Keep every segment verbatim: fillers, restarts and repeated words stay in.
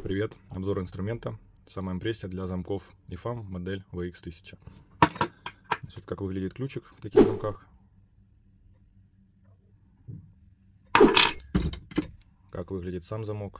Привет! Обзор инструмента самая прессе для замков и фам модель ви икс тысяча. Значит, как выглядит ключик в таких замках. Как выглядит сам замок.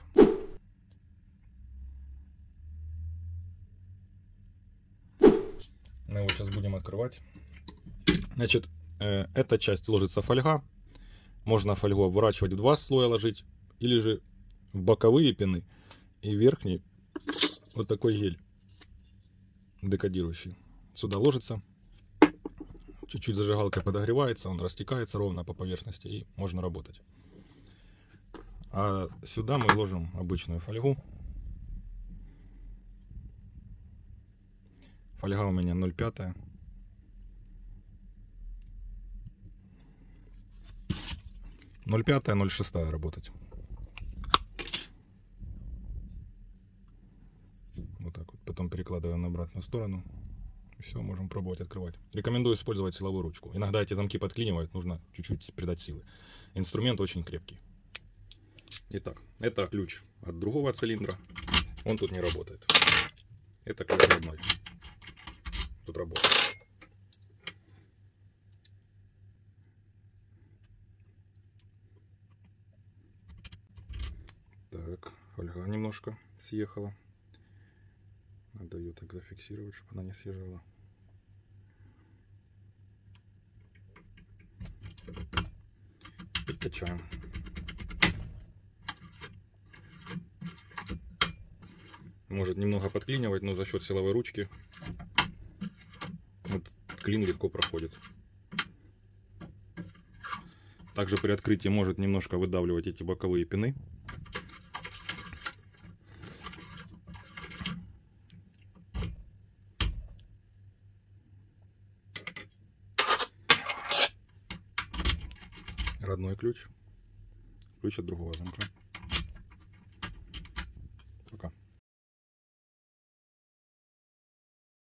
Мы его сейчас будем открывать. Значит, э, эта часть ложится фольга. Можно фольгу обворачивать в два слоя ложить, или же в боковые пины и верхний вот такой гель декодирующий. Сюда ложится, чуть-чуть зажигалкой подогревается, он растекается ровно по поверхности и можно работать. А сюда мы ложим обычную фольгу. Фольга у меня ноль пять. ноль пять, ноль шесть работать. Вот так вот. Потом перекладываем на обратную сторону. Все, можем пробовать открывать. Рекомендую использовать силовую ручку. Иногда эти замки подклинивают, нужно чуть-чуть придать силы. Инструмент очень крепкий. Итак, это ключ от другого цилиндра. Он тут не работает. Это ключ родной. Тут работает. Так, фольга немножко съехала. Надо ее так зафиксировать, чтобы она не съезжала. Качаем. Может немного подклинивать, но за счет силовой ручки вот клин легко проходит. Также при открытии может немножко выдавливать эти боковые пины. Родной ключ. Ключ от другого замка.